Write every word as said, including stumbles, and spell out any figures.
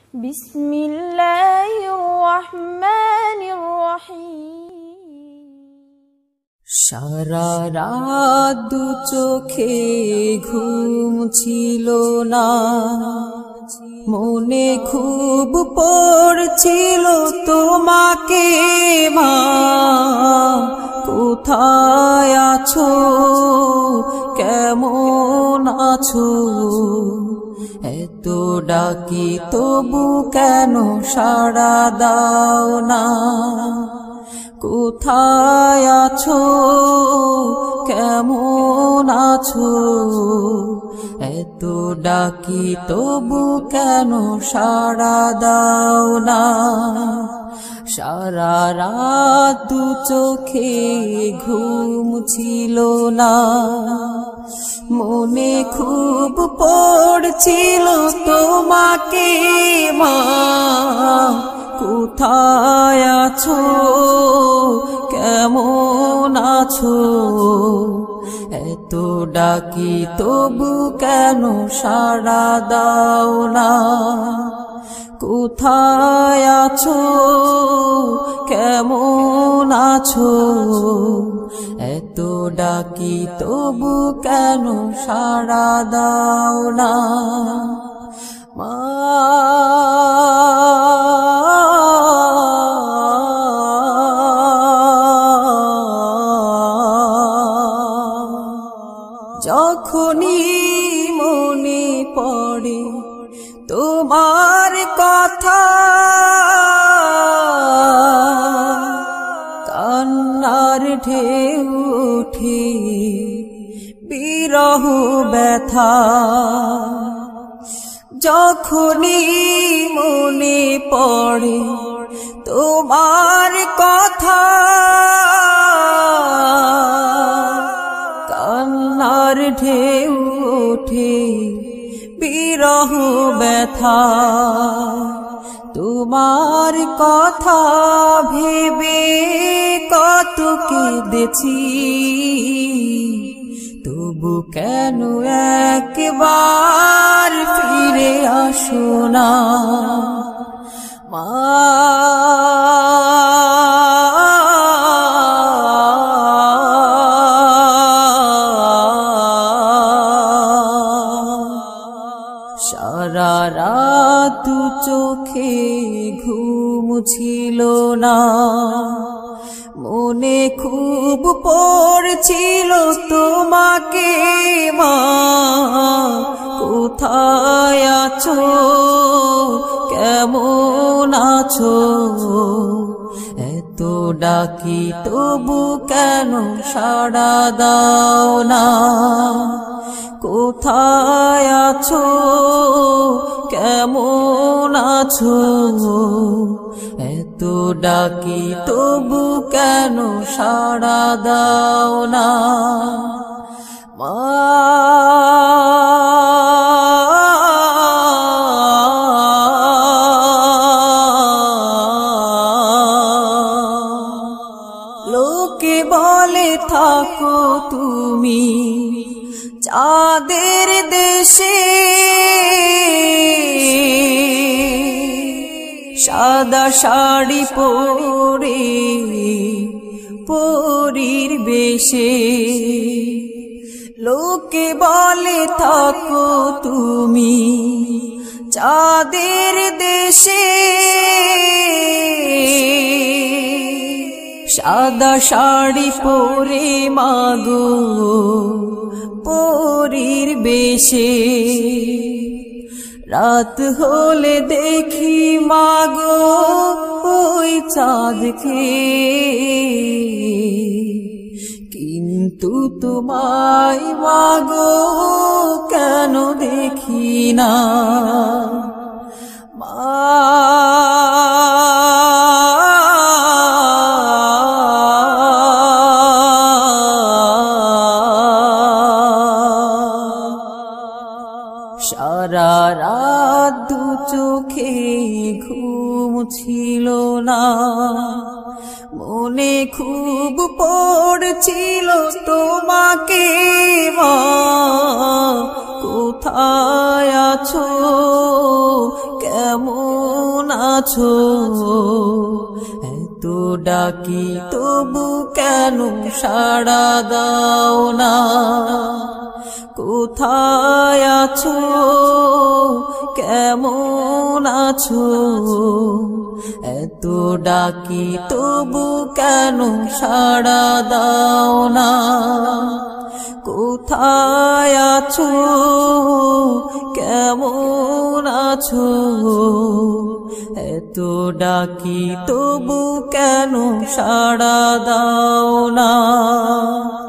বিসমিল্লাহির রহমানির রহিম। সারা রাত দু চোখে ঘুম ছিল না, মনে খুব পড়ছিল তোমাকে মা, কোথায় আছো, কেমন আছো, এত ডাকি তবু কেন সাড়া দাও না, কোথায় আছো, কেমন আছো, এত ডাকি তবু কেন সাড়া দাও না। সারা রাত দু চোখে ঘুম ছিল না, মনে খুব পড়ছিল তোমাকে মা, কোথায় আছো, কেমন আছো, এত ডাকি তবু কেন সাড়া দাও না, কোথায় আছো, কেমন আছো, এত ডাকি তবু কেন সাড়া দাও না মা। যখনই মনে পড়ে তোমার কথা, কান্নার ঢেউ ওঠে বিরহ ব্যথা, যখনই মনে পড়ে তোমার কথা, কান্নার ঢেউ ওঠে বিরহ ব্যথা, তোমার কথা ভেবে কত কেঁদেছি, তবু কেন একবার ফিরে আসো না মা। সারা রাত দু চোখে ঘুম ছিল না, মনে খুব পড়ছিল তোমাকে মা, কোথায় আছো, কেমন আছো, এত ডাকি তবু কেন সাড়া দাও না, কোথায় আছো, কেমন আছো, এত ডাকি তবু কেন সাড়া দাও না মা। লোকে বলে থাকো তুমি চাঁদের দেশে, সাদা শাড়ি পরে পরীর বেশে, লোকে বলে থাকো তুমি চাঁদের দেশে, সাদা শাড়ি পরে মাগো পরীর বেশে, রাত হলে দেখি মাগো ওই চাঁদকে, কিন্তু তোমায় মাগো কেন দেখি না মা। সারা রাত দু চোখে ঘুম ছিল না, মনে খুব পড়ছিল তোমাকে মা, কোথায় আছো, কেমন আছো এত ডাকি তবু কেন সাড়া দাও না কোথায় আছো কেমন আছো এত ডাকি তবু কেন সাড়া দাও না কোথায় আছো কেমন আছো এত ডাকি তবু কেন সাড়া দাও না।